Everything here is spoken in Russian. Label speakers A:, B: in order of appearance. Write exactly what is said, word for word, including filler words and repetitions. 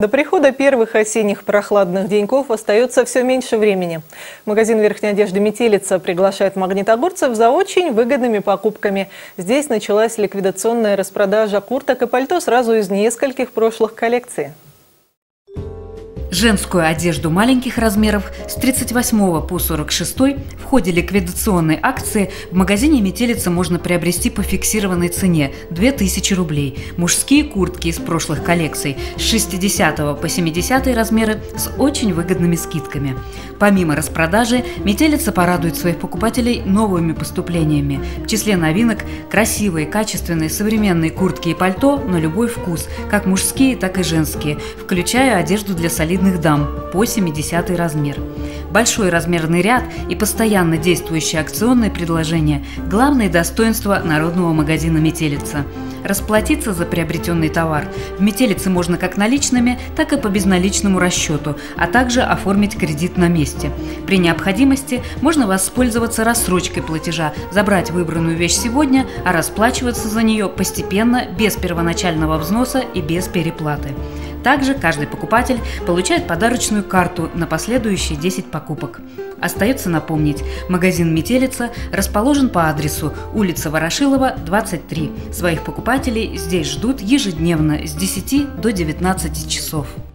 A: До прихода первых осенних прохладных деньков остается все меньше времени. Магазин верхней одежды «Метелица» приглашает магнитогорцев за очень выгодными покупками. Здесь началась ликвидационная распродажа курток и пальто сразу из нескольких прошлых коллекций.
B: Женскую одежду маленьких размеров с тридцать восьмого по сорок шестой в ходе ликвидационной акции в магазине «Метелица» можно приобрести по фиксированной цене – две тысячи рублей. Мужские куртки из прошлых коллекций с шестидесятого по семидесятый размеры с очень выгодными скидками. Помимо распродажи, «Метелица» порадует своих покупателей новыми поступлениями. В числе новинок – красивые, качественные, современные куртки и пальто на любой вкус, как мужские, так и женские, включая одежду для солидных дам по семидесятый размер. Большой размерный ряд и постоянно действующие акционные предложения – главные достоинства народного магазина «Метелица». Расплатиться за приобретенный товар в «Метелице» можно как наличными, так и по безналичному расчету, а также оформить кредит на месте. При необходимости можно воспользоваться рассрочкой платежа, забрать выбранную вещь сегодня, а расплачиваться за нее постепенно, без первоначального взноса и без переплаты. Также каждый покупатель получает подарочную карту на последующие десять покупок. Остается напомнить, магазин «Метелица» расположен по адресу улица Ворошилова, двадцать три. Своих покупателей здесь ждут ежедневно с десяти до девятнадцати часов.